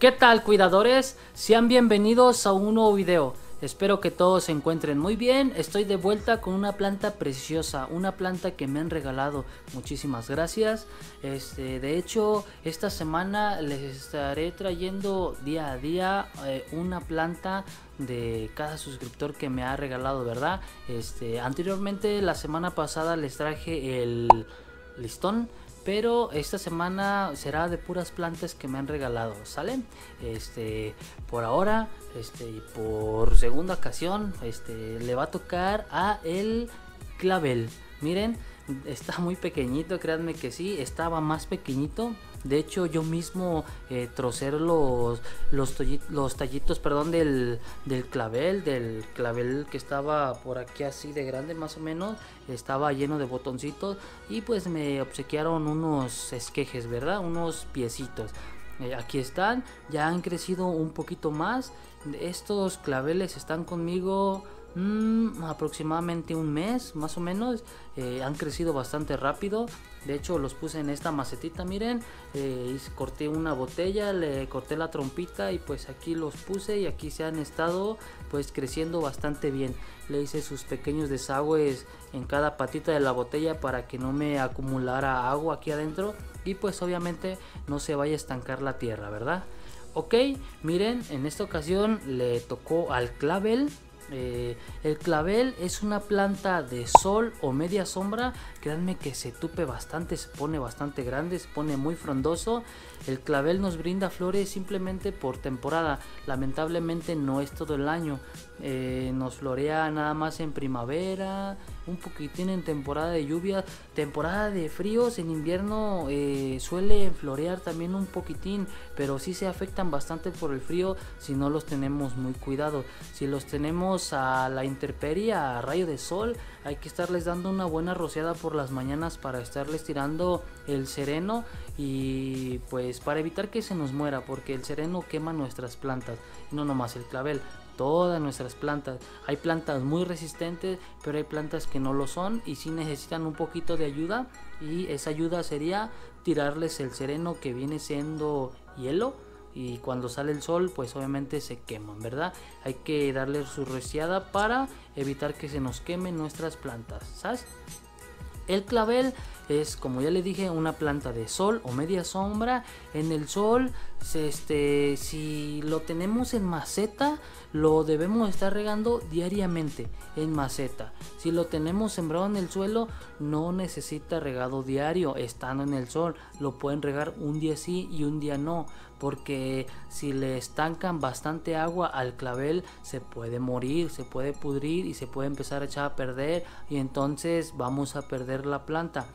¿Qué tal, cuidadores? Sean bienvenidos a un nuevo video. Espero que todos se encuentren muy bien. Estoy de vuelta con una planta preciosa, una planta que me han regalado. Muchísimas gracias. De hecho, esta semana les estaré trayendo día a día una planta de cada suscriptor que me ha regalado, ¿verdad? Anteriormente, la semana pasada les traje el listón, pero esta semana será de puras plantas que me han regalado, ¿sale? Por ahora, y por segunda ocasión, le va a tocar a el clavel. Miren, está muy pequeñito, créanme que sí, estaba más pequeñito. De hecho, yo mismo trocé los tallitos, perdón, del clavel que estaba por aquí así de grande más o menos. Estaba lleno de botoncitos y pues me obsequiaron unos esquejes, ¿verdad? Unos piecitos. Aquí están, ya han crecido un poquito más. Estos claveles están conmigo aproximadamente un mes más o menos. Han crecido bastante rápido. De hecho, los puse en esta macetita, miren. Corté una botella, le corté la trompita y pues aquí los puse y aquí se han estado pues creciendo bastante bien. Le hice sus pequeños desagües en cada patita de la botella para que no me acumulara agua aquí adentro y pues obviamente no se vaya a estancar la tierra, ¿verdad? Ok, miren, en esta ocasión le tocó al clavel. El clavel es una planta de sol o media sombra. Créanme que se tupe bastante, se pone bastante grande, se pone muy frondoso. El clavel nos brinda flores simplemente por temporada. Lamentablemente no es todo el año. Nos florea nada más en primavera, un poquitín en temporada de lluvia, temporada de fríos. En invierno suele florear también un poquitín, pero sí se afectan bastante por el frío si no los tenemos muy cuidado. Si los tenemos a la intemperie, a rayo de sol, hay que estarles dando una buena rociada por las mañanas para estarles tirando el sereno y pues para evitar que se nos muera, porque el sereno quema nuestras plantas y no nomás el clavel, todas nuestras plantas. Hay plantas muy resistentes, pero hay plantas que no lo son y sí necesitan un poquito de ayuda, y esa ayuda sería tirarles el sereno, que viene siendo hielo, y cuando sale el sol pues obviamente se queman, ¿verdad? Hay que darles su rociada para evitar que se nos quemen nuestras plantas, ¿sabes? El clavel es, como ya le dije, una planta de sol o media sombra. En el sol, si lo tenemos en maceta, lo debemos estar regando diariamente en maceta. Si lo tenemos sembrado en el suelo, no necesita regado diario estando en el sol. Lo pueden regar un día sí y un día no, porque si le estancan bastante agua al clavel, se puede morir, se puede pudrir y se puede empezar a echar a perder, y entonces vamos a perder la planta.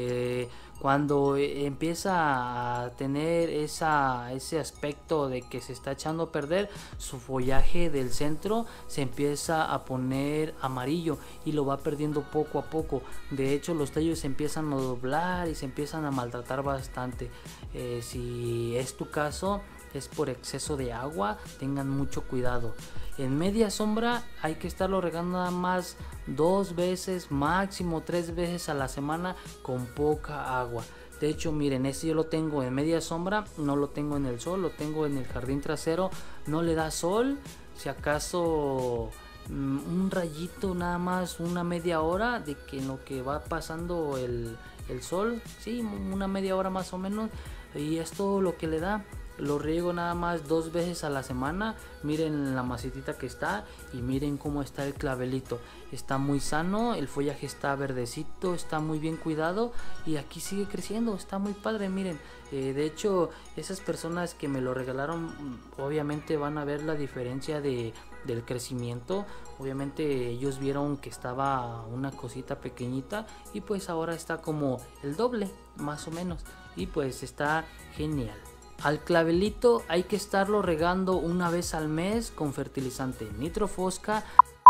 Cuando empieza a tener ese aspecto de que se está echando a perder, su follaje del centro se empieza a poner amarillo y lo va perdiendo poco a poco. De hecho, los tallos se empiezan a doblar y se empiezan a maltratar bastante. Si es tu caso, es por exceso de agua, tengan mucho cuidado. En media sombra hay que estarlo regando nada más 2 veces, máximo 3 veces a la semana, con poca agua. De hecho, miren, yo lo tengo en media sombra, no lo tengo en el sol, lo tengo en el jardín trasero. No le da sol, si acaso un rayito nada más, una media hora de que en lo que va pasando el sol, sí, una media hora más o menos, y es todo lo que le da. Lo riego nada más 2 veces a la semana. Miren la macetita que está y miren cómo está el clavelito. Está muy sano, el follaje está verdecito, está muy bien cuidado y aquí sigue creciendo, está muy padre. Miren, de hecho, esas personas que me lo regalaron obviamente van a ver la diferencia del crecimiento. Obviamente ellos vieron que estaba una cosita pequeñita y pues ahora está como el doble más o menos, y pues está genial. Al clavelito hay que estarlo regando una vez al mes con fertilizante nitrofosca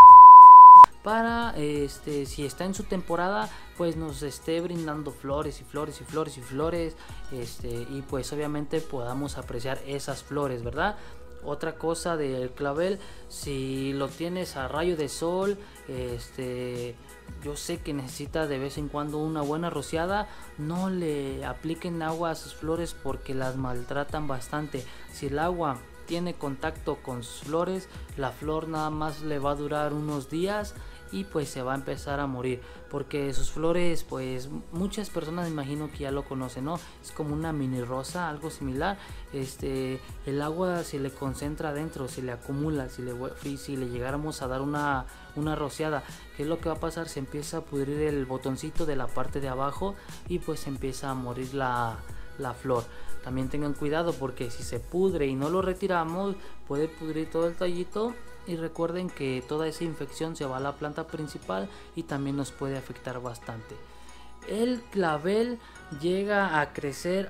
para si está en su temporada pues nos esté brindando flores y flores y flores y flores, y pues obviamente podamos apreciar esas flores, ¿verdad? Otra cosa del clavel, si lo tienes a rayo de sol, yo sé que necesita de vez en cuando una buena rociada. No le apliquen agua a sus flores porque las maltratan bastante. Si el agua tiene contacto con sus flores, la flor nada más le va a durar unos días y pues se va a empezar a morir, porque sus flores, pues muchas personas me imagino que ya lo conocen, ¿no? Es como una mini rosa, algo similar. El agua se le concentra adentro, se le acumula. Si le llegáramos a dar una rociada, ¿qué es lo que va a pasar? Se empieza a pudrir el botoncito de la parte de abajo y pues empieza a morir la flor. También tengan cuidado porque si se pudre y no lo retiramos, puede pudrir todo el tallito. Y recuerden que toda esa infección se va a la planta principal y también nos puede afectar bastante. El clavel llega a crecer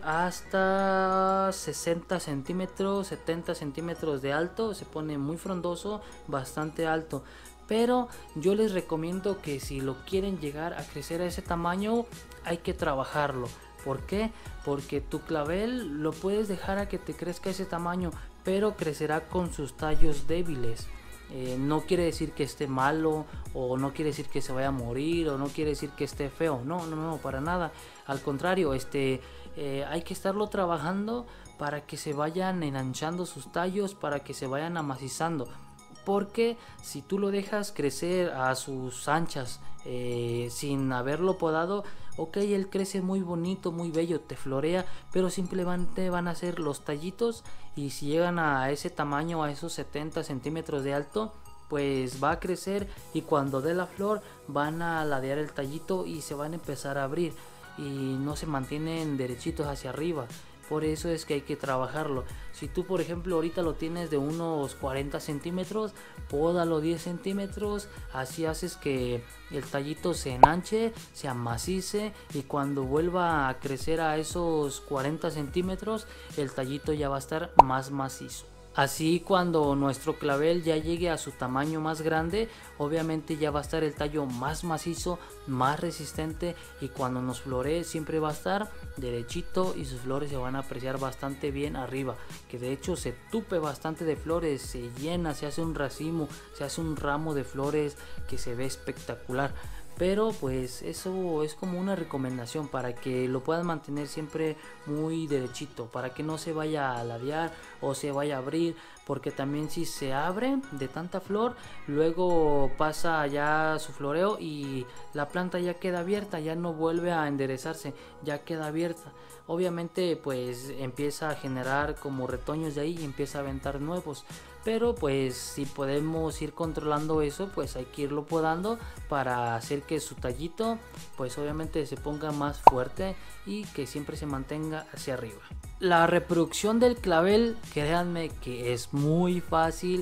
hasta 60 centímetros, 70 centímetros de alto. Se pone muy frondoso, bastante alto. Pero yo les recomiendo que si lo quieren llegar a crecer a ese tamaño, hay que trabajarlo. ¿Por qué? Porque tu clavel lo puedes dejar a que te crezca ese tamaño, pero crecerá con sus tallos débiles. No quiere decir que esté malo, o no quiere decir que se vaya a morir, o no quiere decir que esté feo. No, para nada. Al contrario, hay que estarlo trabajando para que se vayan enanchando sus tallos, para que se vayan amacizando. Porque si tú lo dejas crecer a sus anchas sin haberlo podado, ok, él crece muy bonito, muy bello, te florea, pero simplemente van a ser los tallitos. Y si llegan a ese tamaño, a esos 70 centímetros de alto, pues va a crecer, y cuando dé la flor van a ladear el tallito y se van a empezar a abrir y no se mantienen derechitos hacia arriba. Por eso es que hay que trabajarlo. Si tú, por ejemplo, ahorita lo tienes de unos 40 centímetros, pódalo 10 centímetros. Así haces que el tallito se enanche, se amacice, y cuando vuelva a crecer a esos 40 centímetros, el tallito ya va a estar más macizo. Así, cuando nuestro clavel ya llegue a su tamaño más grande, obviamente ya va a estar el tallo más macizo, más resistente, y cuando nos floree siempre va a estar derechito y sus flores se van a apreciar bastante bien arriba, que de hecho se tupe bastante de flores, se llena, se hace un racimo, se hace un ramo de flores que se ve espectacular. Pero pues eso es como una recomendación para que lo puedan mantener siempre muy derechito, para que no se vaya a ladear o se vaya a abrir, porque también si se abre de tanta flor, luego pasa ya su floreo y la planta ya queda abierta, ya no vuelve a enderezarse, ya queda abierta. Obviamente pues empieza a generar como retoños de ahí y empieza a aventar nuevos. Pero pues si podemos ir controlando eso, pues hay que irlo podando para hacer que su tallito pues obviamente se ponga más fuerte y que siempre se mantenga hacia arriba. La reproducción del clavel, créanme que es muy fácil,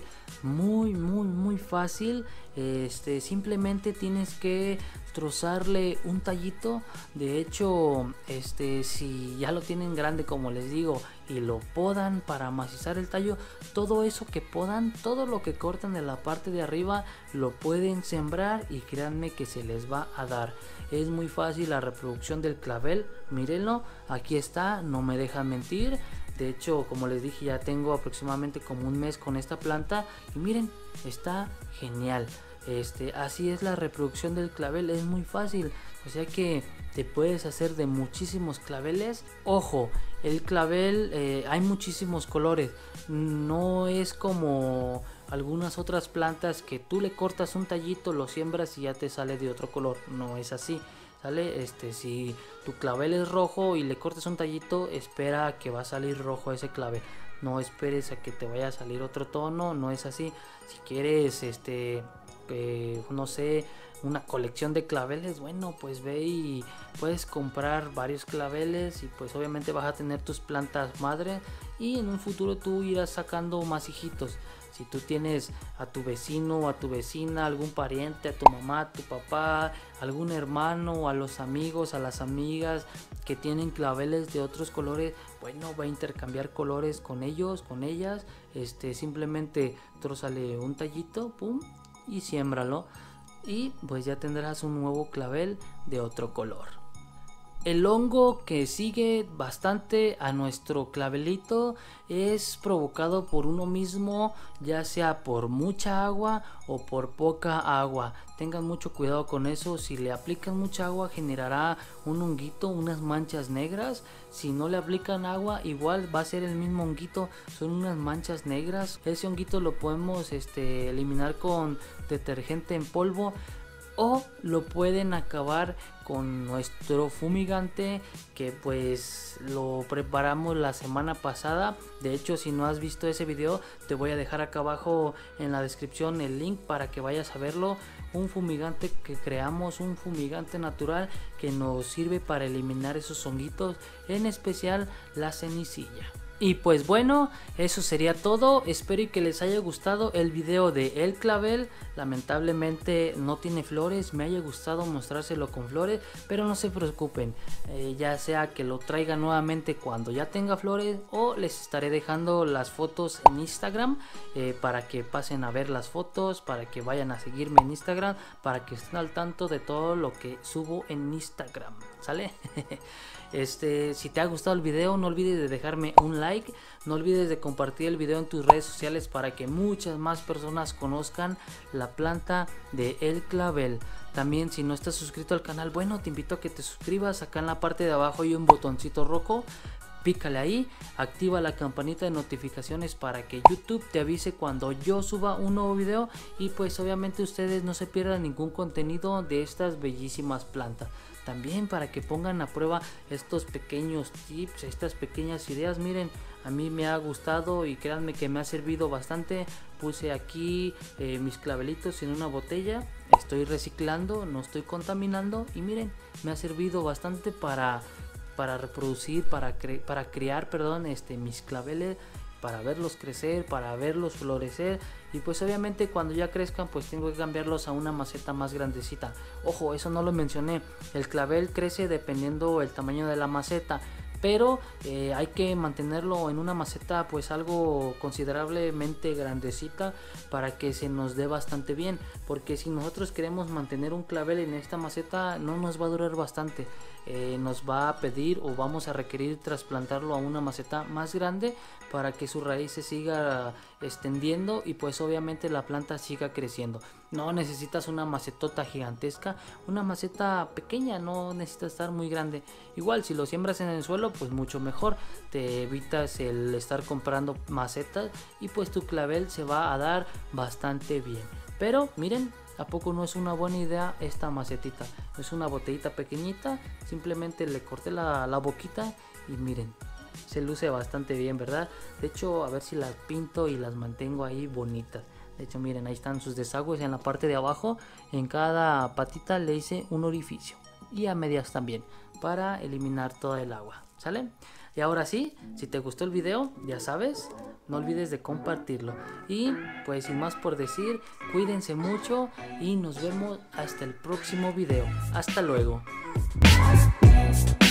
muy fácil. Simplemente tienes que trozarle un tallito. De hecho, si ya lo tienen grande, como les digo, y lo podan para amacizar el tallo, todo eso que podan, todo lo que cortan de la parte de arriba, lo pueden sembrar y créanme que se les va a dar. Es muy fácil la reproducción del clavel. Mírenlo, aquí está, no me dejan mentir. De hecho, como les dije, ya tengo aproximadamente como un mes con esta planta y miren, está genial. Así es la reproducción del clavel, es muy fácil, o sea que te puedes hacer de muchísimos claveles. Ojo, el clavel hay muchísimos colores, no es como algunas otras plantas que tú le cortas un tallito, lo siembras y ya te sale de otro color. No es así, ¿sale? Si tu clavel es rojo y le cortas un tallito, espera que va a salir rojo ese clavel. No esperes a que te vaya a salir otro tono, no es así. Si quieres no sé, una colección de claveles, bueno, pues ve y puedes comprar varios claveles y pues obviamente vas a tener tus plantas madre y en un futuro tú irás sacando más hijitos. Si tú tienes a tu vecino, a tu vecina, algún pariente, a tu mamá, a tu papá, algún hermano, a los amigos, a las amigas que tienen claveles de otros colores, bueno, va a intercambiar colores con ellos, con ellas. Simplemente trózale un tallito, pum, y siémbralo, y pues ya tendrás un nuevo clavel de otro color. El hongo que sigue bastante a nuestro clavelito es provocado por uno mismo, ya sea por mucha agua o por poca agua. Tengan mucho cuidado con eso. Si le aplican mucha agua generará un honguito, unas manchas negras. Si no le aplican agua, igual va a ser el mismo honguito, son unas manchas negras. Ese honguito lo podemos eliminar con detergente en polvo, o lo pueden acabar con nuestro fumigante, que pues lo preparamos la semana pasada. De hecho, si no has visto ese video, te voy a dejar acá abajo en la descripción el link para que vayas a verlo. Un fumigante que creamos, un fumigante natural que nos sirve para eliminar esos honguitos, en especial la cenicilla. Y pues bueno, eso sería todo. Espero que les haya gustado el video de el clavel. Lamentablemente no tiene flores, me haya gustado mostrárselo con flores, pero no se preocupen, ya sea que lo traiga nuevamente cuando ya tenga flores, o les estaré dejando las fotos en Instagram para que pasen a ver las fotos, para que vayan a seguirme en Instagram, para que estén al tanto de todo lo que subo en Instagram, ¿sale? Si te ha gustado el video, no olvides de dejarme un like, no olvides de compartir el video en tus redes sociales para que muchas más personas conozcan la planta de el clavel. También, si no estás suscrito al canal, bueno, te invito a que te suscribas. Acá en la parte de abajo hay un botoncito rojo, pícale ahí, activa la campanita de notificaciones para que YouTube te avise cuando yo suba un nuevo video, y pues obviamente ustedes no se pierdan ningún contenido de estas bellísimas plantas. También para que pongan a prueba estos pequeños tips, estas pequeñas ideas. Miren, a mí me ha gustado y créanme que me ha servido bastante. Puse aquí mis clavelitos en una botella, estoy reciclando, no estoy contaminando, y miren, me ha servido bastante para reproducir, para criar, mis claveles, para verlos crecer, para verlos florecer. Y pues obviamente cuando ya crezcan, pues tengo que cambiarlos a una maceta más grandecita. Ojo, eso no lo mencioné, el clavel crece dependiendo el tamaño de la maceta, pero hay que mantenerlo en una maceta pues algo considerablemente grandecita para que se nos dé bastante bien, porque si nosotros queremos mantener un clavel en esta maceta no nos va a durar bastante. Nos va a pedir o vamos a requerir trasplantarlo a una maceta más grande para que su raíz se siga extendiendo y pues obviamente la planta siga creciendo. No necesitas una macetota gigantesca, una maceta pequeña, no necesita estar muy grande. Igual si lo siembras en el suelo, pues mucho mejor, te evitas el estar comprando macetas y pues tu clavel se va a dar bastante bien. Pero miren, ¿a poco no es una buena idea esta macetita? Es una botellita pequeñita, simplemente le corté la boquita y miren, se luce bastante bien, ¿verdad? De hecho, a ver si las pinto y las mantengo ahí bonitas. De hecho, miren, ahí están sus desagües en la parte de abajo. En cada patita le hice un orificio, y a medias también, para eliminar toda el agua, ¿sale? Y ahora sí, si te gustó el video, ya sabes, no olvides de compartirlo. Y pues sin más por decir, cuídense mucho y nos vemos hasta el próximo video. Hasta luego.